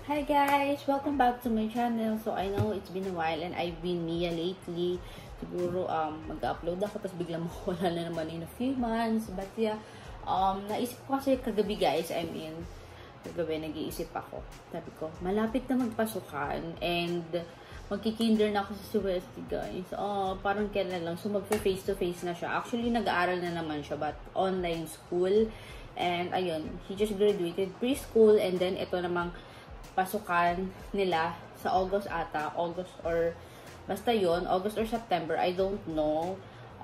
Hi guys! Welcome back to my channel. So I know it's been a while and I've been Mia lately. Siguro mag-upload ako tapos biglang mawala na naman in a few months. But yeah, naisip ko kasi kagabi guys, kagabi nag-iisip ako. Sabi ko, malapit na magpasukan and magkikinder na ako sa Westie guys. Parang kailan lang. So mag-face to face na siya. Actually nag-aaral na naman siya but online school. And ayun, he just graduated preschool and then ito namang pasukan nila sa August ata, August or basta yon, August or September, I don't know.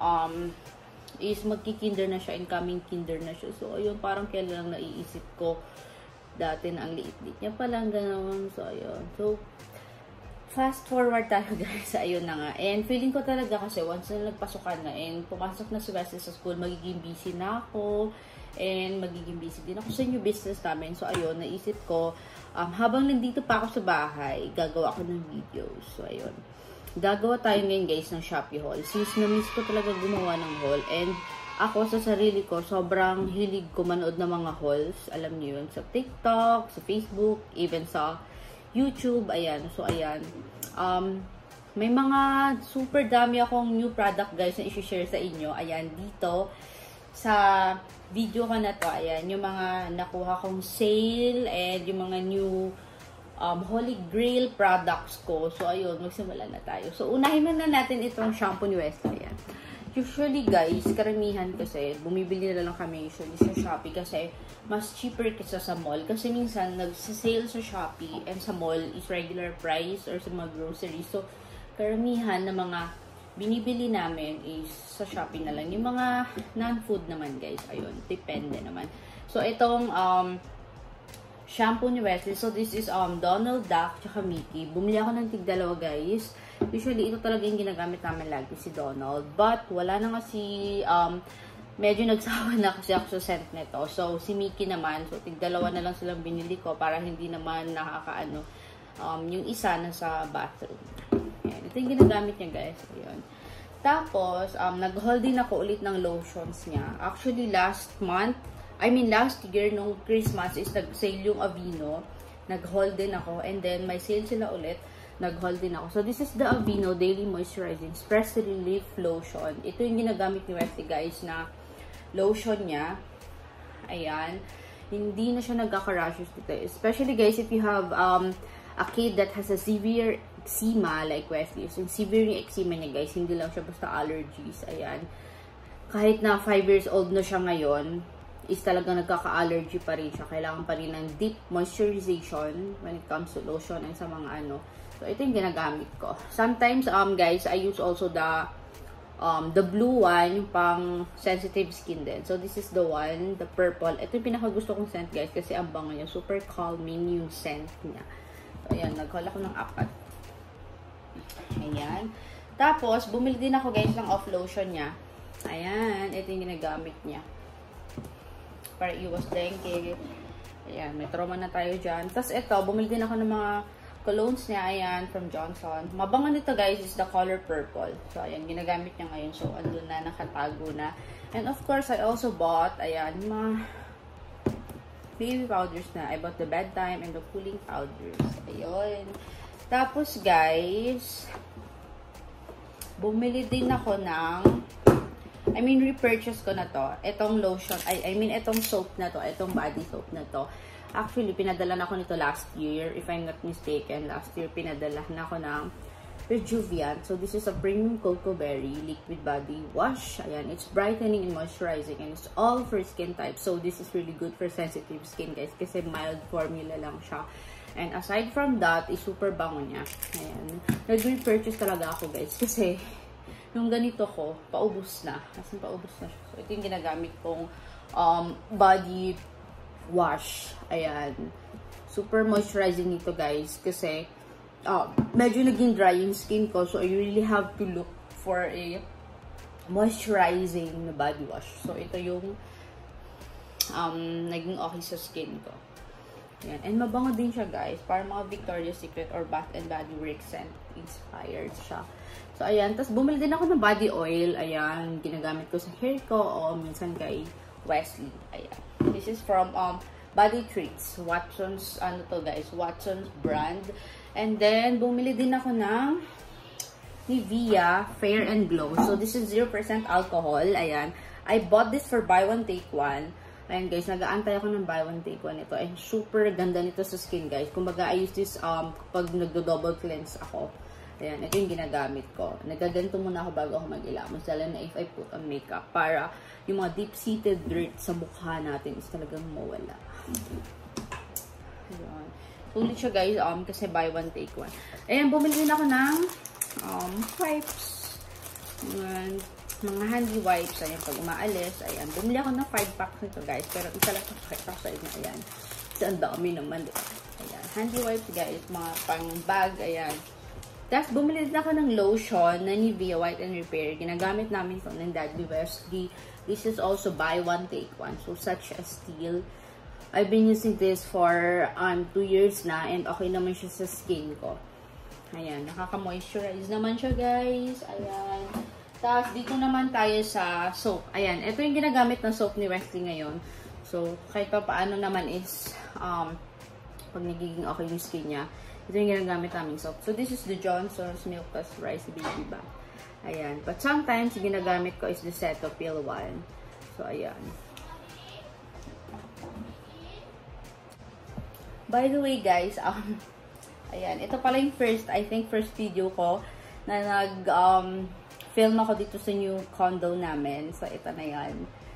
Is magki-kinder na siya, incoming kinder na siya. So ayun, parang kailan lang naiisip ko dati na ang liit-liit niya palang ganoon. So ayun. So fast forward tayo guys, ayun na nga. And feeling ko talaga kasi once na nagpasukan na and pumasok na si Wesley sa school, magiging busy na ako. And magiging busy din ako sa new business namin. So, ayun, naisip ko, habang nandito pa ako sa bahay, gagawa ako ng videos. So, ayun. Gagawa tayo ngayon, guys, ng Shopee haul. Since na-miss ko talaga gumawa ng haul. And ako, sa sarili ko, sobrang hilig ko manood ng mga hauls. Alam niyo yun, sa TikTok, sa Facebook, even sa YouTube. Ayan. So, ayan. May mga super dami akong new product, guys, na i-share sa inyo. Ayan, dito sa video ko na to, ayan, yung mga nakuha kong sale and yung mga new Holy Grail products ko. So, ayun, magsimula na tayo. So, unahin na natin itong shampoo ni Wesley. Ayan. Usually, guys, karamihan kasi, bumibili na lang kami usually sa Shopee kasi mas cheaper kaysa sa mall. Kasi minsan, nagsasale sa Shopee and sa mall is regular price or sa mga groceries. So, karamihan na mga binibili namin is sa Shopee na lang. Yung mga non-food naman, guys. Ayun, depende naman. So, itong shampoo ni Wesley. So, this is Donald Duck tsaka Mickey. Bumili ako ng tig-dalawa, guys. Usually, ito talaga yung ginagamit namin lagi, si Donald. But, wala na kasi, medyo nagsawa na kasi ako sa scent nito. So, si Mickey naman. So, tig-dalawa na lang silang binili ko para hindi naman nakakaano. Yung isa na sa bathroom. Ayan. Ito yung ginagamit niya, guys. Ayun. Tapos, nag-haul din ako ulit ng lotions niya. Actually, last year, nung Christmas, is nag-sale yung Aveeno. Nag-haul din ako. And then, may sale sila ulit. Nag-haul din ako. So, this is the Aveeno Daily Moisturizing Stress Relief Lotion. Ito yung ginagamit ni Wesley, guys, na lotion niya. Ayan. Hindi na siya nagkaka-rashes dito. Especially, guys, if you have a kid that has a severe eczema like Wesley. So, severe yung eczema niya, guys. Hindi lang siya basta allergies. Ayan. Kahit na 5 years old na siya ngayon, is talaga nagkaka-allergy pa rin siya. Kailangan pa rin ng deep moisturization when it comes to lotion and sa mga ano. So, ito yung ginagamit ko. Sometimes, guys, I use also the blue one, yung pang sensitive skin din. So, this is the one, the purple. Ito yung pinakagusto kong scent, guys, kasi ang bango niya. Super calming yung scent niya. So, ayan, nag-haul ako ng 4. Ayan. Tapos, bumili din ako, guys, ng off lotion niya. Ayan, ito yung ginagamit niya. Para iwas dengue. Ayan, may trauma na tayo dyan. Tapos, ito, bumili din ako ng mga colognes niya. Ayan, from Johnson. Mabango nito, guys, is the color purple. So, ayan, ginagamit niya ngayon. So, andun na, nakatago na. And, of course, I also bought, ayan, mga baby powders na. I bought the bedtime and the cooling powders. Ayun. Tapos, guys, bumili din ako ng, repurchase ko na to. Itong lotion, itong soap na to, itong body soap na to. Actually, pinadala na ako nito last year, if I'm not mistaken. Last year, pinadala na ako ng Rejuviant. So, this is a premium cocoa berry liquid body wash. Ayan, it's brightening and moisturizing and it's all for skin type. So, this is really good for sensitive skin, guys, kasi mild formula lang siya. And aside from that, is super bango niya. Ayan. Nag-repurchase talaga ako, guys. Kasi, yung ganito ko, paubos na. Kasi paubos na siya. So, ito yung ginagamit kong body wash. Ayan. Super moisturizing nito, guys. Kasi, medyo naging dry yung skin ko. So, I really have to look for a moisturizing na body wash. So, ito yung naging okay sa skin ko. Ayan. And mabango din siya, guys. Para mga Victoria's Secret or Bath and Body Works scent inspired siya. So, ayan. Tapos, bumili din ako ng body oil. Ayan. Ginagamit ko sa hair ko o minsan kay Wesley. Ayan. This is from body treats. Watson's, ano to guys, Watson's brand. And then, bumili din ako ng Nivea Fair and Glow. So, this is 0% alcohol. Ayan. I bought this for buy one, take one. Ayan guys, nag-aantay ako ng buy one, take one ito. And super ganda nito sa skin guys. Kumbaga, I use this pag nagdo-double cleanse ako. Ayan, ito yung ginagamit ko. Nagaganto muna ako bago ako mag-ilamos. Lalo na if I put on makeup. Para yung mga deep-seated dirt sa mukha natin is talagang mawala. Ayan. Sulit siya guys, kasi buy one, take one. Ayan, bumili din ako ng wipes. Ayan, mga handy wipes. Ayan, pag umaalis. Ayan, bumili ako ng 5 packs nito guys. Pero isa lang sa 5 packs na. Ayan. Kasi ang dami naman. Ayan, handy wipes guys. Mga pang bag. Ayan. Tapos, bumili din ako ng lotion na Nivea White and Repair. Ginagamit namin ito ng Daddy Wesley. This is also buy one, take one. So, such a steal. I've been using this for 2 years na and okay naman siya sa skin ko. Ayan, nakaka-moisturize naman siya guys. Ayan. Tapos, dito naman tayo sa soap. Ayan, ito yung ginagamit ng soap ni Wesley ngayon. So, kahit pa paano naman is, pag nagiging okay yung skin niya, ito yung ginagamit naming soap. So, this is the Johnson's Milk Plus Rice Baby Bath. Ayan. But sometimes, ginagamit ko is the Cetaphil one. So, ayan. By the way, guys, ayan. Ito pala yung first video ko na film ako dito sa new condo namin. So, ito na yan.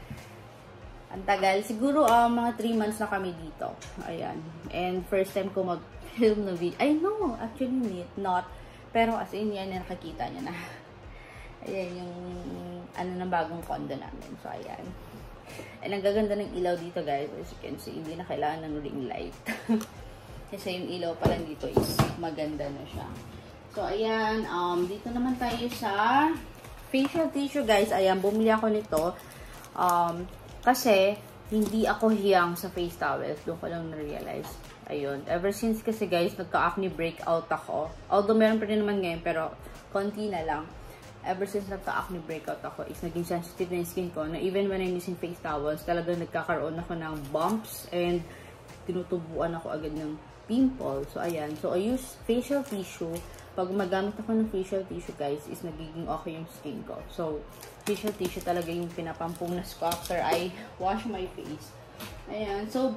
Ang tagal. Siguro, mga 3 months na kami dito. Ayan. And first time ko mag-film na video. I know, actually not. Pero as in, yan, nakakita niya na. Ayan, yung ng bagong condo namin. So, ayan. And ang gaganda ng ilaw dito, guys. As you can see, hindi na kailangan ng ring light. Kasi yung ilaw pa lang dito is maganda na siya. So, ayan. Dito naman tayo sa facial tissue, guys. Ayan, bumili ako nito. Kasi, hindi ako hiyang sa face towels. Doon ko lang na-realize. Ayun. Ever since kasi, guys, nagka-acne breakout ako. Although, meron pa rin naman ngayon, pero konti na lang. Ever since nagka-acne breakout ako, is naging sensitive na yung skin ko, na even when I'm using face towels, talagang nagkakaroon ako ng bumps, and tinutubuan ako agad ng pimple. So, ayan. So, I use facial tissue. Pag magamit ako ng facial tissue, guys, is nagiging okay yung skin ko. So, facial tissue talaga yung pinapampunas ko after I wash my face. Ayan. So,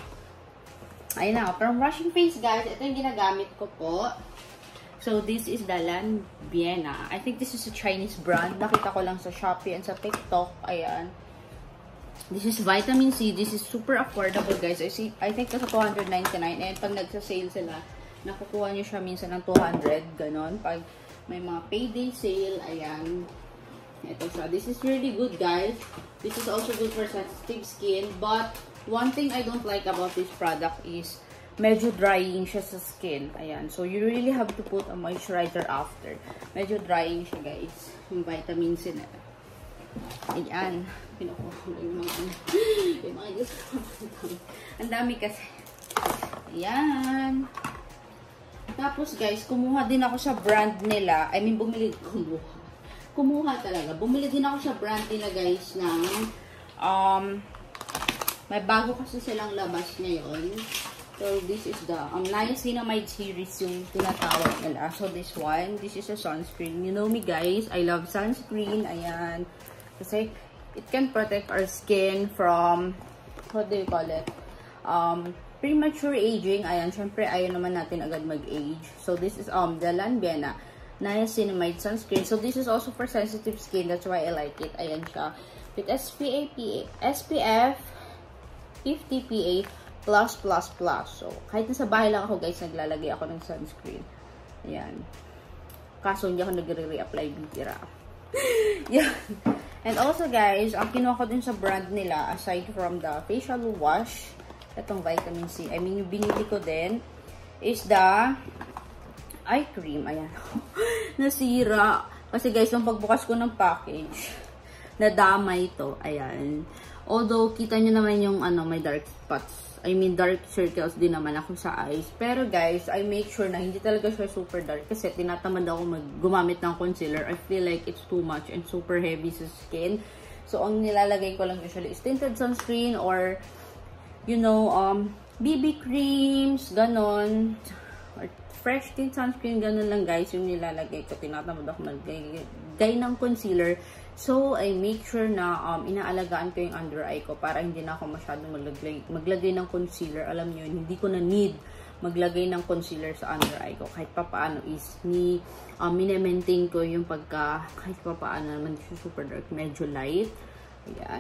ayun na. From washing face, guys, ito yung ginagamit ko po. So, this is the Vienna. I think this is a Chinese brand. Nakita ko lang sa Shopee and sa TikTok. Ayan. This is vitamin C. This is super affordable, guys. I think nasa 299. And pag nagsa-sale sila, nakukuha nyo siya minsan ng 200. Ganon. Pag may mga payday sale, ayan. Ito siya. This is really good, guys. This is also good for sensitive skin. But, one thing I don't like about this product is medyo drying siya sa skin. Ayan. So, you really have to put a moisturizer after. Medyo drying siya, guys. Yung vitamin C na. Ayan. Pinukuha ko yung mga gusto. Ang dami kasi. Ayan. Tapos, guys, kumuha din ako sa brand nila. I mean, kumuha talaga. Bumili din ako sa brand nila, guys, ng may bago kasi silang labas ngayon. So, this is the niacinamide series yung tinatawag nila. So, this one, this is a sunscreen. You know me, guys. I love sunscreen. Ayan. Kasi, it can protect our skin from, what do you call it? Premature aging. Ayan. Syempre, ayaw naman natin agad mag-age. So, this is, the Vienna niacinamide sunscreen. So, this is also for sensitive skin. That's why I like it. Ayan siya. With SPF 50 PA+++. So, kahit nasa bahay lang ako, guys, naglalagay ako ng sunscreen. Ayan. Kaso, hindi ako nagre-reapply bihira. Yan. And also, guys, ang kinuha ko din sa brand nila, aside from the facial wash, itong vitamin C, I mean, yung binili ko din, is the eye cream. Ayan. Nasira. Kasi, guys, yung pagbukas ko ng package, nadamay ito. Ayan. Although, kita nyo naman yung, may dark spots. I mean, dark circles din naman ako sa eyes. Pero, guys, I make sure na hindi talaga siya super dark. Kasi, tinatamad ako gumamit ng concealer. I feel like it's too much and super heavy sa skin. So, ang nilalagay ko lang usually is tinted sunscreen or you know, BB creams, ganon. Or fresh tint sunscreen, ganon lang guys, yung nilalagay ko. Tinatamad ako maglagay ng concealer. So, I make sure na inaalagaan ko yung under eye ko para hindi na ako masyadong maglagay ng concealer. Alam nyo yun, hindi ko na need maglagay ng concealer sa under eye ko. Kahit pa paano is minemaintain ko yung kahit pa paano naman super dark, medyo light. Ayan.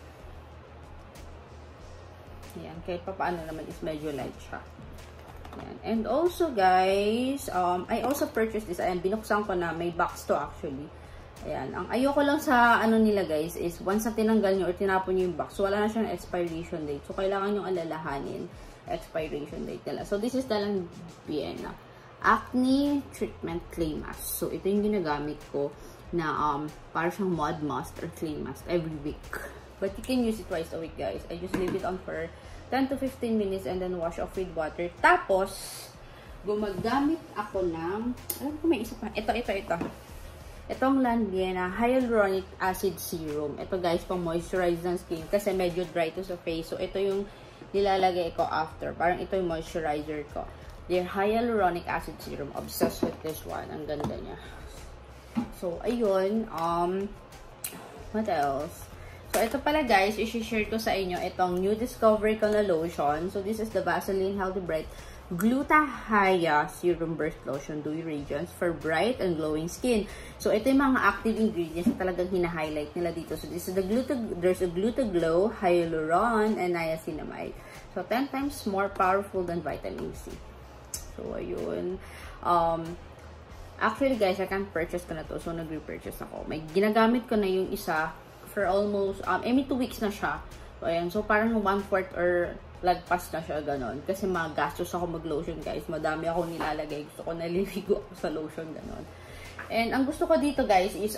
Ayan, kahit pa paano naman is medyo light siya. Ayan. And also guys, I also purchased this. Ayan, binuksan ko na. May box to actually. Ayan. Ang ayoko lang sa ano nila guys is once na tinanggal nyo or tinapon nyo yung box, wala na siyang expiration date. So, kailangan nyo alalahanin expiration date nila. So, this is talang Vienna Acne Treatment Clay Mask. So, ito yung ginagamit ko na para siyang mud mask or clay mask every week. But you can use it twice a week guys. I just leave it on for 10 to 15 minutes and then wash off with water. Tapos, gumagamit ako ng, alam ko may isa pa. Ito. Itong Vienna Hyaluronic Acid Serum. Ito guys, pang moisturize ng skin kasi medyo dry to sa face. So, ito yung nilalagay ko after. Parang ito yung moisturizer ko. Their Hyaluronic Acid Serum. Obsessed with this one. Ang ganda niya. So, ayun. What else? So, ito pala guys, i-share ko sa inyo itong new discovery ko na lotion. So, this is the Vaseline Healthy Bright Glutathione Serum Burst Lotion Dewy Radiance for bright and glowing skin. So, ito yung mga active ingredients na talagang hina-highlight nila dito. So, this is there's a Glutaglow, Hyaluron, and Niacinamide. So, 10 times more powerful than vitamin C. So, ayun. Actually, guys, I can't purchase ko na to. So, nag-repurchase ako. May ginagamit ko na yung isa for almost, 2 weeks na siya. So, ayan. So, parang 1/4 or lagpas na siya, ganon. Kasi magastos ako mag-lotion, guys. Madami ako nilalagay. Gusto ko naliligo ako sa lotion, ganon. And, ang gusto ko dito, guys, is,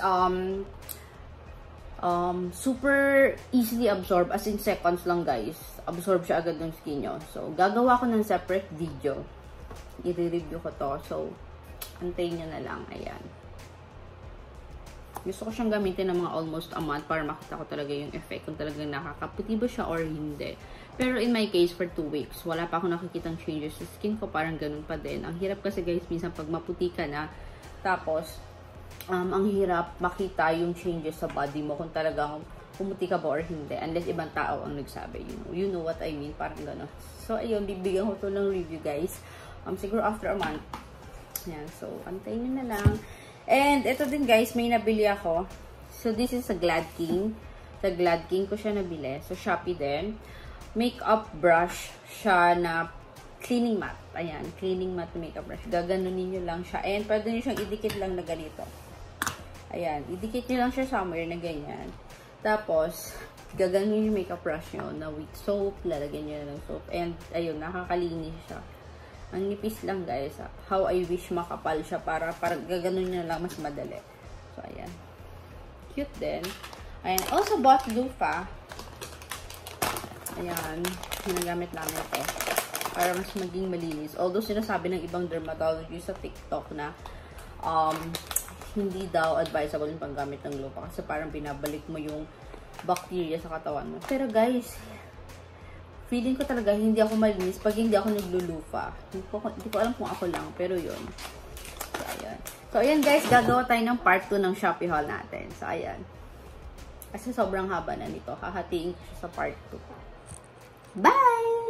super easily absorb. As in, seconds lang, guys. Absorb siya agad ng skin nyo. So, gagawa ko ng separate video. I-review ko to. So, antayin nyo na lang. Ayan. Gusto ko siyang gamitin ng mga almost a month para makita ko talaga yung effect. Kung talagang nakakaputi ba siya or hindi. Pero in my case, for 2 weeks, wala pa ako nakikitang changes sa skin ko. Parang ganun pa din. Ang hirap kasi guys, minsan pag maputi ka na, tapos, ang hirap makita yung changes sa body mo kung talagang pumuti ka ba or hindi. Unless ibang tao ang nagsabi. You know what I mean? Parang ganun. So, ayun, bibigyan ko to ng review guys. Siguro after a month. Yan. So, antayin nyo na lang. And, ito din guys, may nabili ako. So, this is a Glad King. Sa Glad King ko siya nabili. So, Shopee din. Makeup brush siya na cleaning mat. Ayan, cleaning mat makeup brush. Gaganunin nyo lang siya. And, pwede nyo siyang idikit lang na ganito. Ayan, idikit nyo lang siya somewhere na ganyan. Tapos, gaganunin yung makeup brush nyo na with soap. Lalagyan nyo na ng soap. And, ayun, nakakalinis siya. Ang nipis lang guys. How I wish makapal siya para gaganon nyo lang mas madali. So, ayan. Cute din. Ayan. Also bought loofah. Ayan. Ginagamit namin ito. Para mas maging malinis. Although sinasabi ng ibang dermatologist sa TikTok na hindi daw advisable yung paggamit ng loofah. Kasi parang binabalik mo yung bacteria sa katawan mo. Pero guys, feeling ko talaga hindi ako malinis pag hindi ako naglulufa. Hindi ko alam kung ako lang, pero yun. So, ayan. So, ayan guys, gagawa tayo ng part 2 ng Shopee haul natin. So, ayan. Kasi sobrang haba na nito. Hahatiin ko siya sa part 2. Bye!